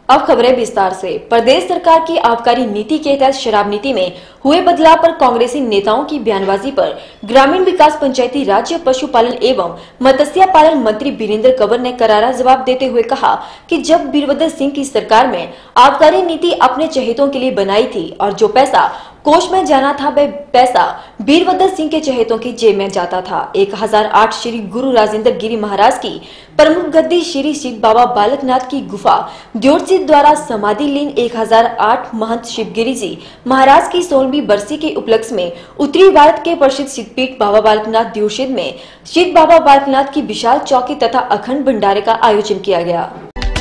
अब खबरें विस्तार से। प्रदेश सरकार की आबकारी नीति के तहत शराब नीति में हुए बदलाव पर कांग्रेसी नेताओं की बयानबाजी पर ग्रामीण विकास, पंचायती राज्य, पशुपालन एवं मत्स्य पालन मंत्री वीरेंद्र कंवर ने करारा जवाब देते हुए कहा कि जब वीरभद्र सिंह की सरकार में आबकारी नीति अपने चहेतों के लिए बनाई थी और जो पैसा कोष में जाना था वह पैसा वीरभद्र सिंह के चहेतों की जेब में जाता था। 1008 श्री गुरु राजेंद्र गिरी महाराज की प्रमुख गद्दी श्री सिद्ध बाबा बालकनाथ की गुफा द्योटसिद्ध द्वारा समाधि लीन 1008 महंत शिवगिरी जी महाराज की 16वीं बरसी के उपलक्ष्य में उत्तरी भारत के प्रसिद्ध सिद्धपीठ बाबा बालकनाथ द्योटसिद्ध में सिद्ध बाबा बालकनाथ की विशाल चौकी तथा अखंड भंडारे का आयोजन किया गया।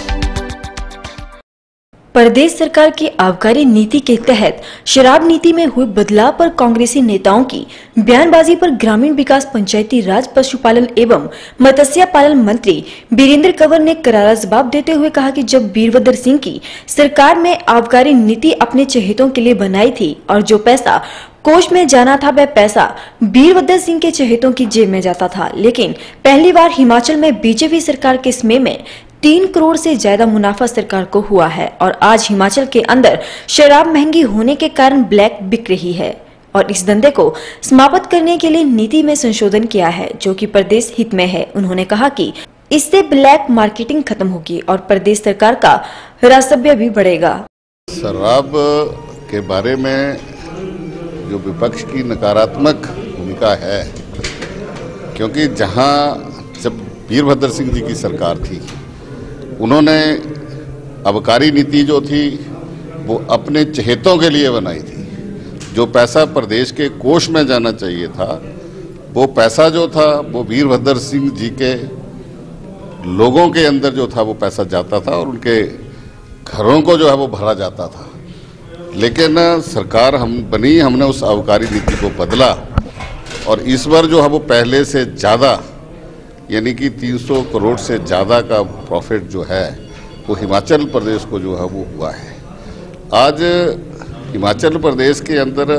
प्रदेश सरकार की आबकारी नीति के तहत शराब नीति में हुए बदलाव पर कांग्रेसी नेताओं की बयानबाजी पर ग्रामीण विकास, पंचायती राज, पशुपालन एवं मत्स्य पालन मंत्री वीरेंद्र कंवर ने करारा जवाब देते हुए कहा कि जब वीरभद्र सिंह की सरकार में आबकारी नीति अपने चहेतों के लिए बनाई थी और जो पैसा कोष में जाना था वह पैसा वीरभद्र सिंह के चहेतों की जेब में जाता था। लेकिन पहली बार हिमाचल में बीजेपी सरकार के समय में 3 करोड़ से ज्यादा मुनाफा सरकार को हुआ है और आज हिमाचल के अंदर शराब महंगी होने के कारण ब्लैक बिक रही है और इस धंधे को समाप्त करने के लिए नीति में संशोधन किया है जो कि प्रदेश हित में है। उन्होंने कहा कि इससे ब्लैक मार्केटिंग खत्म होगी और प्रदेश सरकार का राजस्व भी बढ़ेगा। शराब के बारे में जो विपक्ष की नकारात्मक भूमिका है, क्योंकि जहां जब वीरभद्र सिंह जी की सरकार थी उन्होंने आबकारी नीति जो थी वो अपने चहेतों के लिए बनाई थी। जो पैसा प्रदेश के कोष में जाना चाहिए था वो पैसा जो था वो वीरभद्र सिंह जी के लोगों के अंदर जो था वो पैसा जाता था और उनके घरों को जो है वो भरा जाता था। लेकिन सरकार हमने उस आबकारी नीति को बदला और इस बार जो है वो पहले से ज़्यादा यानी कि 300 करोड़ से ज़्यादा का प्रॉफिट जो है वो हिमाचल प्रदेश को जो है वो हुआ है। आज हिमाचल प्रदेश के अंदर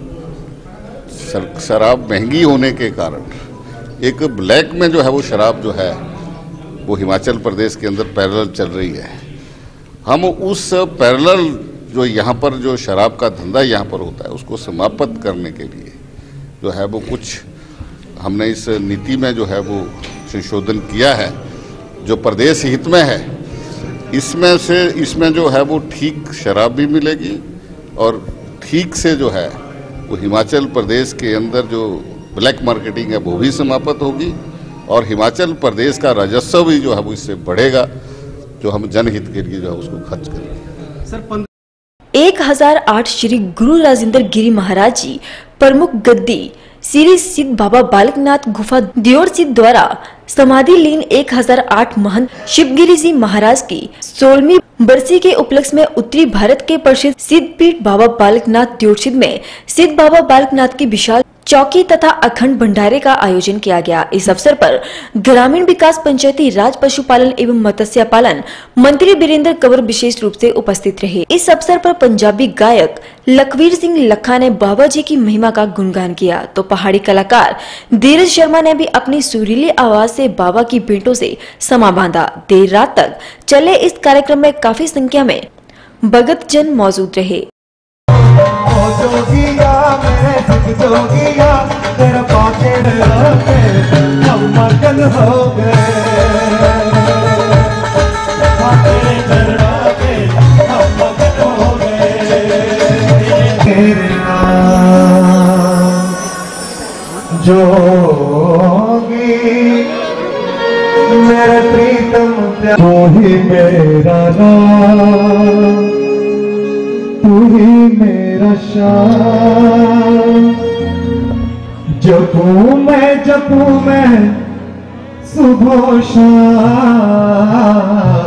शराब महंगी होने के कारण एक ब्लैक में जो है वो शराब जो है वो हिमाचल प्रदेश के अंदर पैरेलल चल रही है। हम उस पैरेलल जो यहाँ पर जो शराब का धंधा यहाँ पर होता है उसको समाप्त करने के लिए जो है वो कुछ हमने इस नीति में जो है वो संशोधन किया है जो प्रदेश हित में है। इसमें जो है वो ठीक शराब भी मिलेगी और ठीक से जो है वो हिमाचल प्रदेश के अंदर जो ब्लैक मार्केटिंग है वो भी समाप्त होगी और हिमाचल प्रदेश का राजस्व भी जो है वो इससे बढ़ेगा जो हम जनहित के लिए जो है उसको खर्च करेंगे। 1008 श्री गुरु राजेंद्र गिरी महाराज जी प्रमुख गद्दी श्री सिद्ध बाबा बालकनाथ गुफा द्योटसिद्ध द्वारा समाधि लीन 1008 महंत शिवगिरी जी महाराज की 16वीं बरसी के उपलक्ष्य में उत्तरी भारत के प्रसिद्ध सिद्धपीठ बाबा बालकनाथ द्योटसिद्ध में सिद्ध बाबा बालकनाथ की विशाल चौकी तथा अखंड भंडारे का आयोजन किया गया। इस अवसर पर ग्रामीण विकास, पंचायती राज, पशुपालन एवं मत्स्य पालन मंत्री वीरेंद्र कंवर विशेष रूप से उपस्थित रहे। इस अवसर पर पंजाबी गायक लखवीर सिंह लखा ने बाबा जी की महिमा का गुणगान किया तो पहाड़ी कलाकार धीरज शर्मा ने भी अपनी सुरीली आवाज से बाबा की भेंटों से समा बांधा। देर रात तक चले इस कार्यक्रम में काफी संख्या में भगत जन मौजूद रहे। जोगिया तेरा पाकेट हम मगन हो गए, तेरे चरणों पे हम मगन हो गए। तेरे नाम जोगी मेरे प्रीतम तू ही मेरा नाम, तू ही मेरा शाम। जपू मैं सुबह शाम।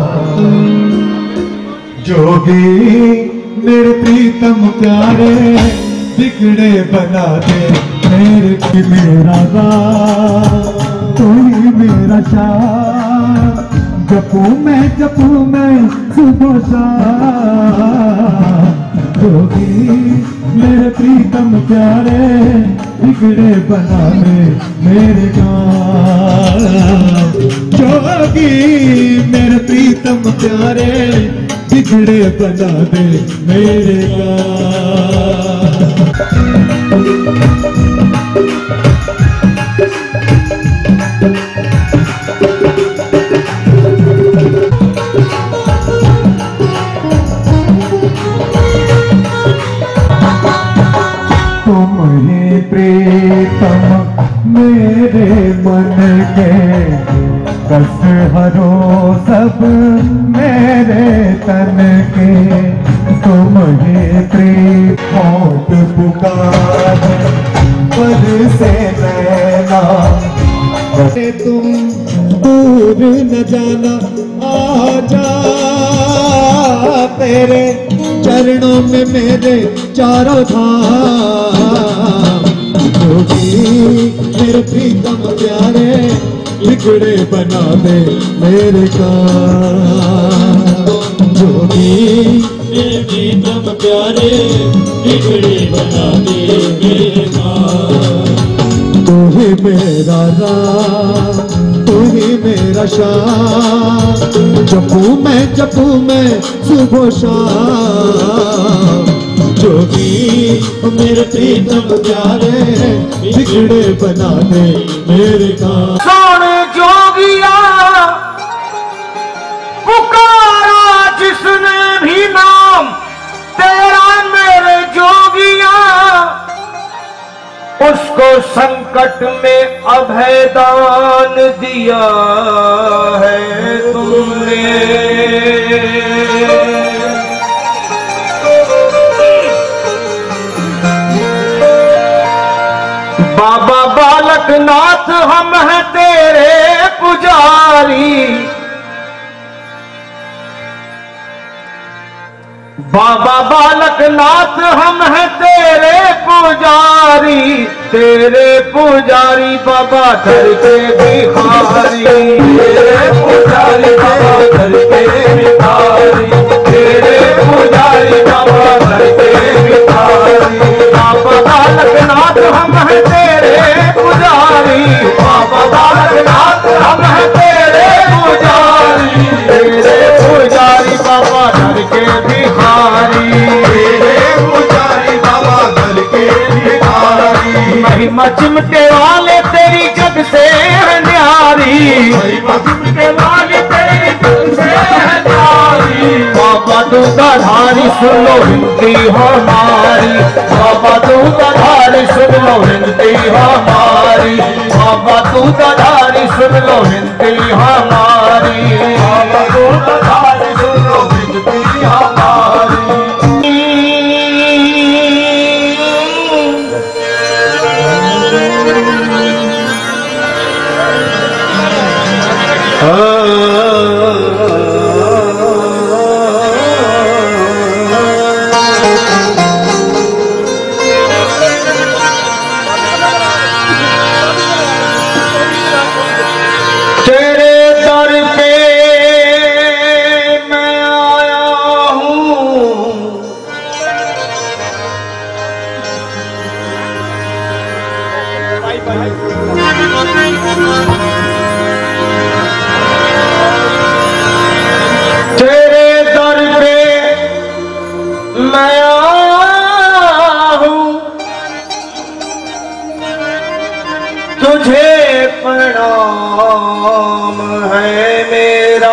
जोगी मेरे प्रीतम प्यारे बिगड़े बना दे मेरे की मेरा राम, तू ही मेरा शाम। जपू मैं सुबह शाम। जोगी मेरे प्रीतम प्यारे बिगड़े बना मेरे गाँव। जोगी मेरे प्रीतम प्यारे बिगड़े बना दे मेरे का। तुम ही प्रीतम मेरे मन के, कस हरो सब मेरे तन के। तुम ही प्रीत होठ पुकार पर से नैना, तुम दूर न जाना आजा, तेरे चरणों में मेरे चारों धाम। जोगी मेरे प्रीतम प्यारे, बिगड़े बना दे मेरे का। जोगी मेरे प्रीतम प्यारे, बिगड़े बना दे मेरे का। तू ही मेरा राम, तू ही मेरा शाम, जपू मैं सुबह शाम। जोगी मेरे प्रीतम प्यारे, बिगड़े बना दे मेरे का। सोने जोगिया पुकारा जिसने भी नाम तेरा मेरे जोगिया, उसको संकट में अभय दान दिया है तुमने। बाबा बालकनाथ हम हैं तेरे पुजारी, बाबा बालकनाथ हम हैं तेरे पुजारी, तेरे पुजारी बाबा धर के भिखारी। तेरे पुजारी बाबा धर के भिखारी, तेरे पुजारी बाबा धर के भिखारी। बाबा बालकनाथ हम हैं तेरे पुजारी, बाबा बालकनाथ हम हैं तेरे पुजारी, तेरे पुजारी बाबा धर के भिखारी, तेरे पुजारी बाबा धर के भिखारी। महिमा चिमटे वाले तेरी जग से है न्यारी, महिमा चिमटे वाले तेरी जग से है न्यारी। बाबा दूधाधारी सुन लो हिंदी हमारी, बाबा दूधाधारी सुन लो हिंदी हमारी, बाबा दूधाधारी सुन लो हिंदी हमारी, बाबा दूधाधारी सुन लो हिंदी हमारी। तेरे दर पे मैं आया हूँ, तुझे प्रणाम है मेरा।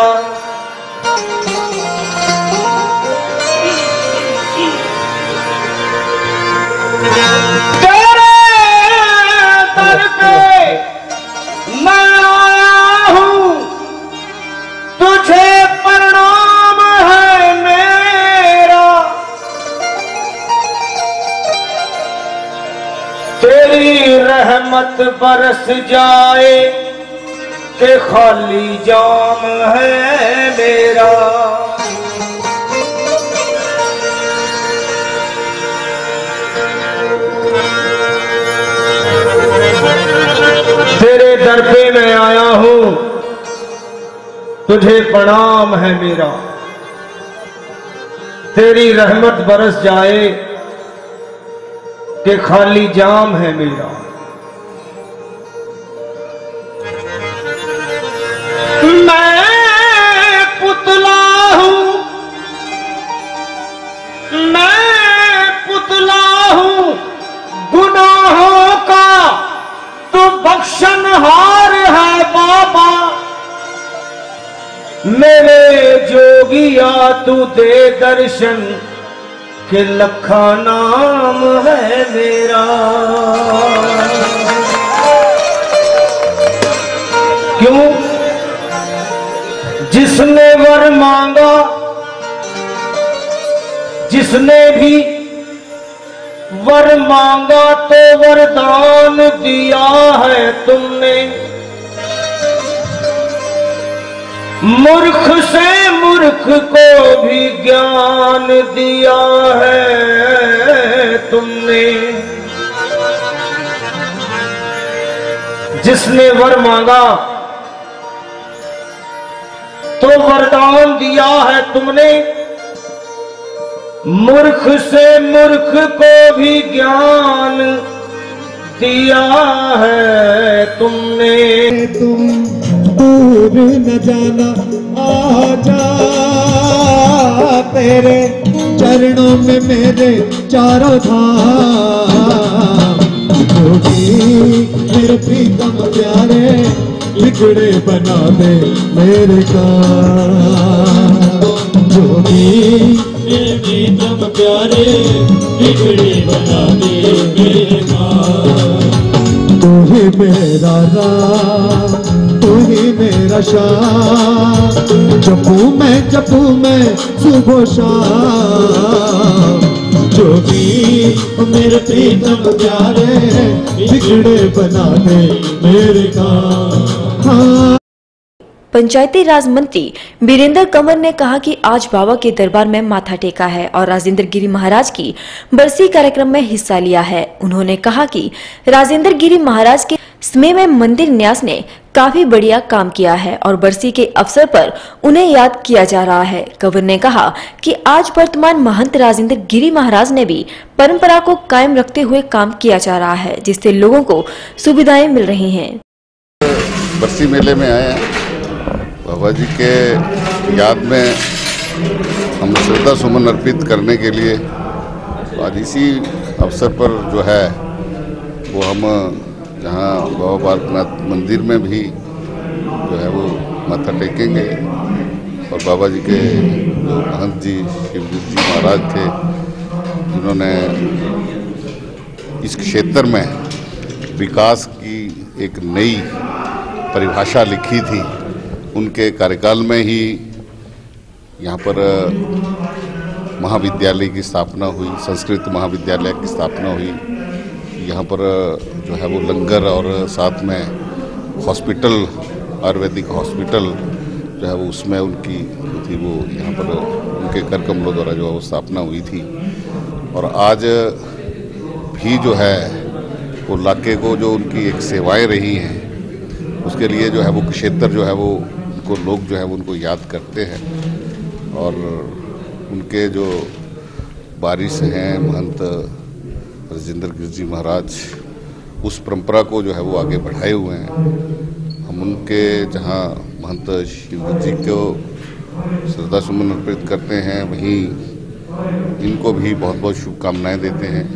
तेरी रहमत बरस जाए कि खाली जाम है मेरा। तेरे दर पे मैं आया हूं, तुझे प्रणाम है मेरा। तेरी रहमत बरस जाए कि खाली जाम है मेरा। मैं पुतला हूं मेरे जोगिया तू दे दर्शन के लखा नाम है मेरा। क्यों? जिसने वर मांगा, जिसने भी वर मांगा तो वरदान दिया है तुमने। मूर्ख से मूर्ख को भी ज्ञान दिया है तुमने। जिसने वर मांगा तो वरदान दिया है तुमने। मूर्ख से मूर्ख को भी ज्ञान दिया है तुमने। तुम दूर न जाना, आजा तेरे चरणों में मेरे चारों धाम। जोगी मेरे प्रीतम प्यारे, बिगड़े बना दे मेरे काम। जोगी मेरे प्रीतम प्यारे, बिगड़े बना दे मेरे काम। तू ही मेरा राम, तू ही मेरा शाम। जपू मैं सुबह शाम। जोगी मेरे प्रीतम प्यारे, बिगड़े बना दे मेरे काम। पंचायती राज मंत्री वीरेंद्र कंवर ने कहा कि आज बाबा के दरबार में माथा टेका है और राजेंद्र गिरी महाराज की बरसी कार्यक्रम में हिस्सा लिया है। उन्होंने कहा कि राजेंद्र गिरी महाराज के समय में मंदिर न्यास ने काफी बढ़िया काम किया है और बरसी के अवसर पर उन्हें याद किया जा रहा है। कंवर ने कहा कि आज वर्तमान महंत राजेंद्र गिरी महाराज ने भी परंपरा को कायम रखते हुए काम किया जा रहा है, जिससे लोगों को सुविधाएं मिल रही हैं। बरसी मेले में आए हैं, बाबा जी के याद में हम श्रद्धा सुमन अर्पित करने के लिए। आज इसी अवसर पर जो है वो हम जहाँ बाबा बालकनाथ मंदिर में भी जो है वो माथा टेकेंगे और बाबा जी के जो महंत जी शिवजी जी महाराज थे, जिन्होंने इस क्षेत्र में विकास की एक नई परिभाषा लिखी थी, उनके कार्यकाल में ही यहाँ पर महाविद्यालय की स्थापना हुई, संस्कृत महाविद्यालय की स्थापना हुई। यहाँ पर जो है वो लंगर और साथ में हॉस्पिटल, आयुर्वेदिक हॉस्पिटल जो है वो उसमें उनकी थी, वो यहाँ पर उनके कर कमलों द्वारा जो है वो स्थापना हुई थी। और आज भी जो है वो इलाके को जो उनकी एक सेवाएं रही हैं, उसके लिए जो है वो क्षेत्र जो है वो उनको लोग जो है वो उनको याद करते हैं। और उनके जो वारिस हैं महंत राजेंद्र गिरी जी महाराज, उस परंपरा को जो है वो आगे बढ़ाए हुए हैं। हम उनके जहाँ महंत शिव जी को श्रद्धा सुमन अर्पित करते हैं, वहीं इनको भी बहुत बहुत शुभकामनाएं देते हैं।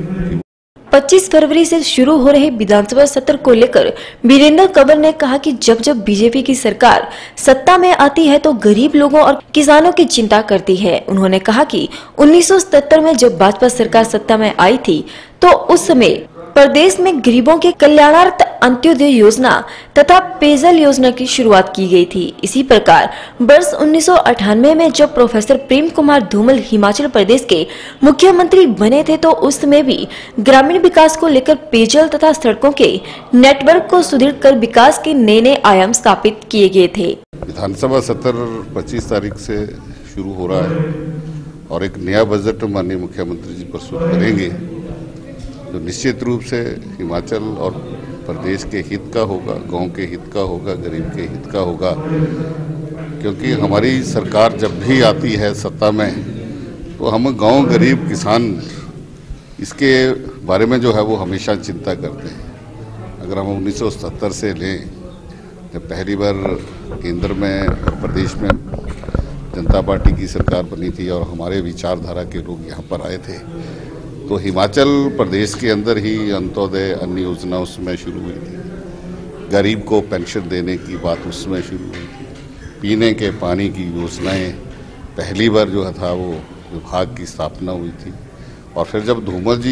25 फरवरी से शुरू हो रहे विधानसभा सत्र को लेकर वीरेंद्र कंवर ने कहा कि जब जब बीजेपी की सरकार सत्ता में आती है तो गरीब लोगों और किसानों की चिंता करती है। उन्होंने कहा कि 1977 में जब भाजपा सरकार सत्ता में आई थी तो उस समय प्रदेश में गरीबों के कल्याणार्थ अंत्योदय योजना तथा पेयजल योजना की शुरुआत की गई थी। इसी प्रकार वर्ष 1998 में जब प्रोफेसर प्रेम कुमार धूमल हिमाचल प्रदेश के मुख्यमंत्री बने थे तो उस समय भी ग्रामीण विकास को लेकर पेयजल तथा सड़कों के नेटवर्क को सुदृढ़ कर विकास के नए नए आयाम स्थापित किए गए थे। विधानसभा सत्र 25 तारीख से शुरू हो रहा है और एक नया बजट माननीय मुख्यमंत्री जी प्रस्तुत करेंगे, जो निश्चित रूप से हिमाचल और प्रदेश के हित का होगा, गांव के हित का होगा, गरीब के हित का होगा। क्योंकि हमारी सरकार जब भी आती है सत्ता में तो हम गांव, गरीब, किसान इसके बारे में जो है वो हमेशा चिंता करते हैं। अगर हम 1977 से लें, जब पहली बार केंद्र में और प्रदेश में जनता पार्टी की सरकार बनी थी और हमारे विचारधारा के लोग यहाँ पर आए थे, तो हिमाचल प्रदेश के अंदर ही अंत्योदय अन्न योजना उसमें शुरू हुई थी। गरीब को पेंशन देने की बात उसमें शुरू हुई थी। पीने के पानी की योजनाएं पहली बार जो था वो विभाग की स्थापना हुई थी। और फिर जब धूमल जी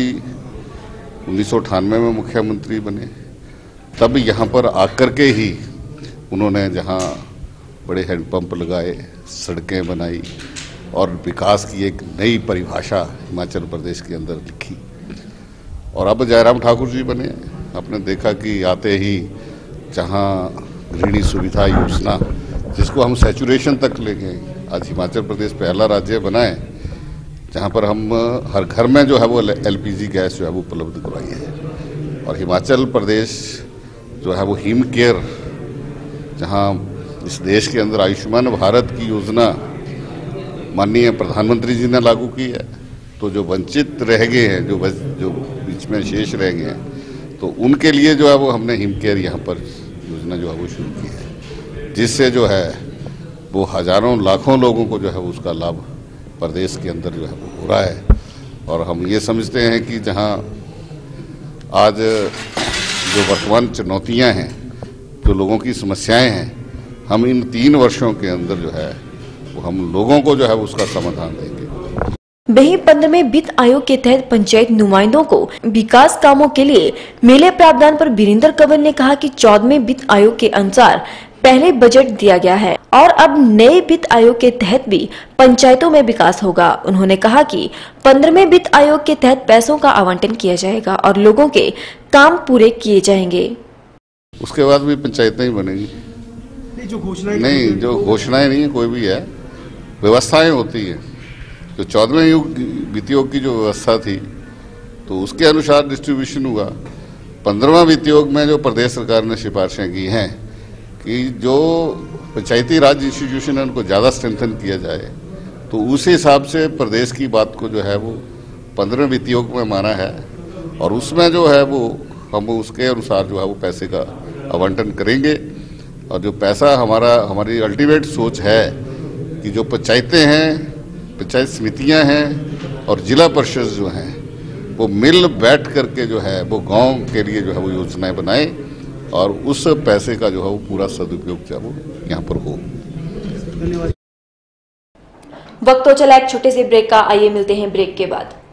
1998 में मुख्यमंत्री बने तब यहाँ पर आकर के ही उन्होंने जहाँ बड़े हैंडपंप लगाए, सड़कें बनाई और विकास की एक नई परिभाषा हिमाचल प्रदेश के अंदर लिखी। और अब जयराम ठाकुर जी बने, आपने देखा कि आते ही जहाँ गृहिणी सुविधा योजना जिसको हम सैचुरेशन तक ले गए, आज हिमाचल प्रदेश पहला राज्य बना है जहाँ पर हम हर घर में जो है वो LPG गैस जो है वो उपलब्ध करवाई है। और हिमाचल प्रदेश जो है वो हिम केयर, जहाँ इस देश के अंदर आयुष्मान भारत की योजना माननीय प्रधानमंत्री जी ने लागू की है, तो जो वंचित रह गए हैं, जो बीच में शेष रह गए हैं, तो उनके लिए जो है वो हमने हिम केयर यहाँ पर योजना जो है वो शुरू की है, जिससे जो है वो हजारों लाखों लोगों को जो है उसका लाभ प्रदेश के अंदर जो है वो हो रहा है। और हम ये समझते हैं कि जहाँ आज जो वर्तमान चुनौतियाँ हैं, जो लोगों की समस्याएं हैं, हम इन 3 वर्षों के अंदर जो है वो हम लोगों को जो है उसका समाधान देंगे। वहीं 15वें वित्त आयोग के तहत पंचायत नुमाइंदों को विकास कामों के लिए मिले प्रावधान पर वीरेंद्र कंवर ने कहा कि 14वें वित्त आयोग के अनुसार पहले बजट दिया गया है और अब नए वित्त आयोग के तहत भी पंचायतों में विकास होगा। उन्होंने कहा कि 15वें वित्त आयोग के तहत पैसों का आवंटन किया जाएगा और लोगों के काम पूरे किए जाएंगे। उसके बाद भी पंचायतें ही बनेगी। जो घोषणाएं नहीं है, कोई भी है, व्यवस्थाएं होती है। जो 14वें वित्त आयोग की जो व्यवस्था थी तो उसके अनुसार डिस्ट्रीब्यूशन हुआ। 15वां वित्त आयोग में जो प्रदेश सरकार ने सिफारिशें की हैं कि जो पंचायती राज इंस्टीट्यूशन है उनको ज़्यादा स्ट्रेंथन किया जाए, तो उस हिसाब से प्रदेश की बात को जो है वो 15वें वित्त आयोग में माना है और उसमें जो है वो हम उसके अनुसार जो है वो पैसे का आवंटन करेंगे। और जो पैसा हमारी अल्टीमेट सोच है कि जो पंचायतें हैं, पंचायत समितियां हैं और जिला परिषद जो हैं वो मिल बैठ करके जो है वो गांव के लिए जो है वो योजनाएं बनाएं और उस पैसे का जो है वो पूरा सदुपयोग जो है वो यहाँ पर हो। वक्त तो चला एक छोटे से ब्रेक का, आइए मिलते हैं ब्रेक के बाद।